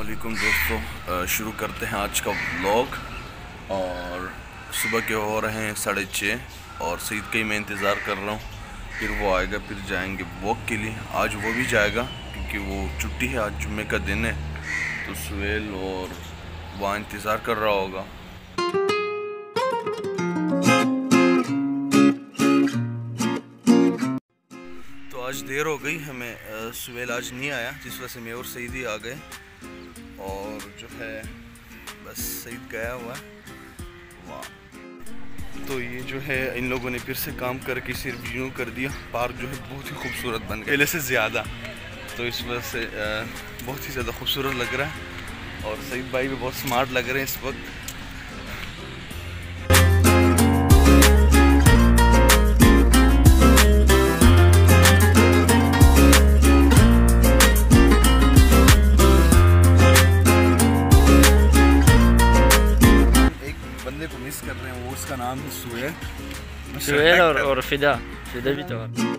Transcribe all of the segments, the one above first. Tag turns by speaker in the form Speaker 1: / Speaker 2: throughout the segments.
Speaker 1: अस्सलामुअलैकुम दोस्तों, शुरू करते हैं आज का व्लॉग। और सुबह के हो रहे हैं 6:30 और सईद का ही मैं इंतज़ार कर रहा हूँ। फिर वो आएगा, फिर जाएंगे वॉक के लिए। आज वो भी जाएगा क्योंकि वो छुट्टी है, आज जुम्मे का दिन है। तो सुहेल और वहाँ इंतज़ार कर रहा होगा। तो आज देर हो गई हमें, सुहेल आज नहीं आया, जिस वजह से मैं और सईद ही आ गए। और जो है बस सईद गया हुआ है वाह। तो ये जो है इन लोगों ने फिर से काम करके सिर्फ यूँ कर दिया। पार्क जो है बहुत ही खूबसूरत बन गया पहले से ज़्यादा, तो इस वजह से बहुत ही ज़्यादा खूबसूरत लग रहा है। और सईद भाई भी बहुत स्मार्ट लग रहे हैं इस वक्त। को मिस कर रहे हैं, वो उसका नाम है सुहेल
Speaker 2: और फिदा भी तो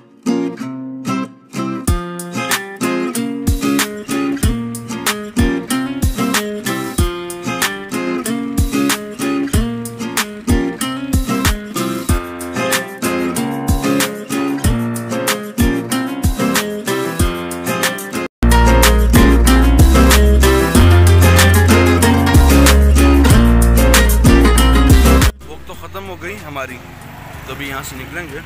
Speaker 1: हमारी। तो अभी यहाँ से निकलेंगे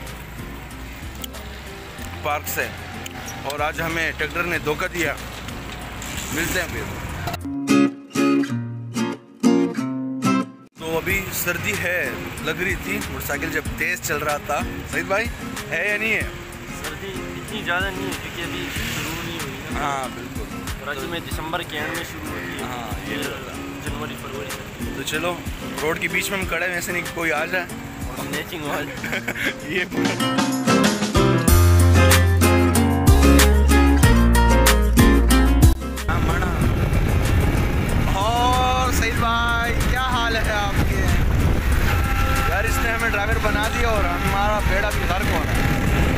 Speaker 1: पार्क से। और आज हमें ट्रैक्टर ने धोखा दिया। मिलते हैं फिर। तो अभी सर्दी है लग रही थी, मोटरसाइकिल जब तेज चल रहा था। सईद भाई है या नहीं है?
Speaker 2: सर्दी इतनी ज़्यादा नहीं है क्योंकि अभी शुरू नहीं हुई है।
Speaker 1: हाँ बिल्कुल,
Speaker 2: कराची में दिसंबर के एंड में शुरू होती है।
Speaker 1: हाँ ये
Speaker 2: जनवरी फरवरी।
Speaker 1: तो चलो रोड के बीच में हम खड़े हैं, वैसे नहीं कोई आ जाए
Speaker 2: और स्नैचिंग वाले
Speaker 1: ये और सईद भाई क्या हाल है आपके? यार इसने हमें ड्राइवर बना दिया और हमारा बेड़ा भी गर्क हो रहा है।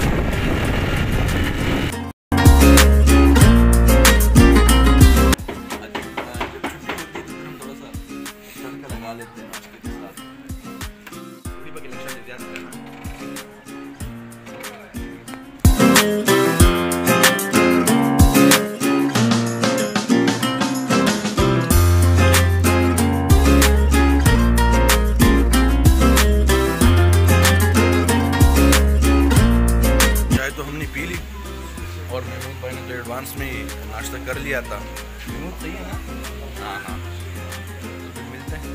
Speaker 1: और महमूद भाई ने तो एडवांस में ही नाश्ता कर लिया था। महमूद सही है ना? हाँ हाँ, तो फिर मिलते हैं।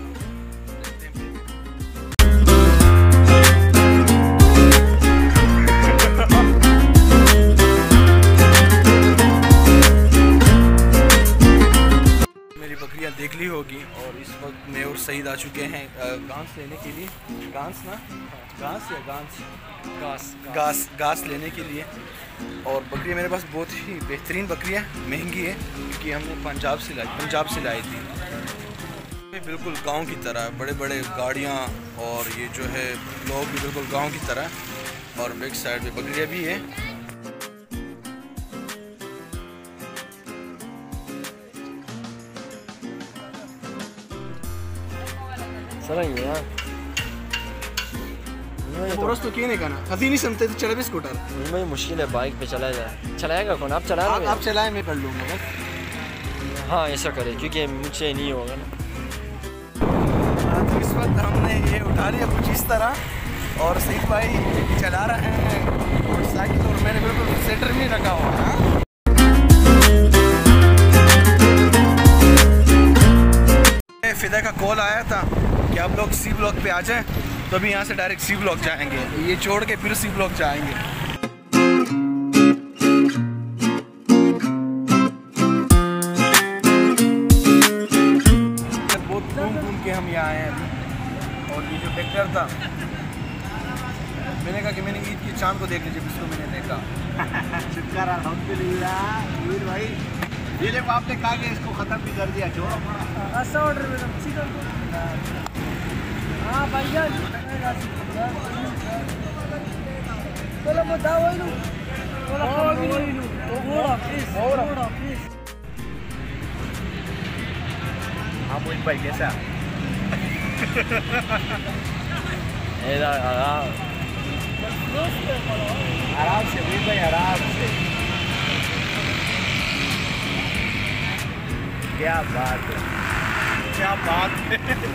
Speaker 1: मेरी बकरियां देख ली होगी और इस वक्त मैं और सईद आ चुके हैं घास लेने के लिए। घास ना, घास या घास लेने के लिए। और बकरियाँ मेरे पास बहुत ही बेहतरीन बकरियाँ, महंगी है क्योंकि हमने पंजाब से लाई थी। बिल्कुल गांव की तरह, बड़े बड़े गाड़ियाँ और ये जो है लोग भी बिल्कुल गांव की तरह। और बैक साइड में बकरियाँ भी है। तो क्यों नहीं करना? अभी नहीं समझते तो चला भी स्कूटर।
Speaker 2: मुझे मुश्किल है, बाइक पे चला जाए। चलाएगा कौन? आप चला रहे?
Speaker 1: आप चलाएं, मैं कर लूँगा बस।
Speaker 2: हाँ ऐसा करें क्योंकि मुझसे नहीं होगा ना।
Speaker 1: तो इस वक्त हमने ये उठा लिया कुछ इस तरह और सईद भाई चला रहे हैं मोटरसाइकिल और मैंने बिल्कुल सेंटर में रखा हुआ। फिदा का कॉल आया था कि आप लोग सी ब्लॉक पे आ जाएं, तो अभी यहाँ से डायरेक्ट सी ब्लॉक जाएंगे। ये छोड़ के फिर सी ब्लॉक जाएंगे। बहुत घूम के हम यहाँ आए हैं अभी। और ये जो ट्रैक्टर था, मैंने कहा कि मैंने ईद की चांद को देख लीजिए, इसको मैंने देखा। शुक्र अल्हम्दुलिल्लाह भाई। ये देखो आपने कहा कि इसको ख़त्म भी कर दिया। छोड़ो
Speaker 3: ऐसा ऑर्डर में हाँ भाईजान चलो बताओ
Speaker 4: हाँ मोहित भाई कैसा? आराम से मोहित भाई, आराम से। क्या बात है, क्या बात है।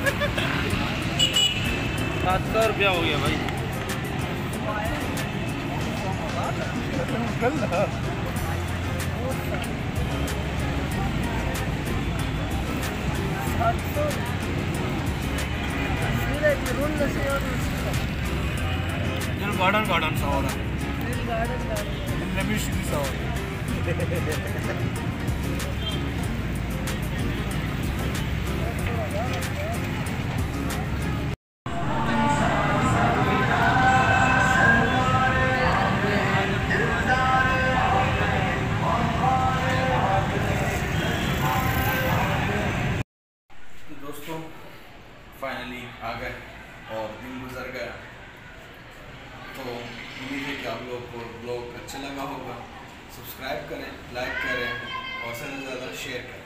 Speaker 2: 700 रुपया हो गया भाई। गार्डन गार्डन सा हो रहा
Speaker 1: दोस्तों फाइनली आ गए और दिन गुजर गया, तो उम्मीद है कि आप लोग को ब्लॉग अच्छा लगा होगा। सब्सक्राइब करें, लाइक करें और ज़्यादा से ज़्यादा शेयर करें।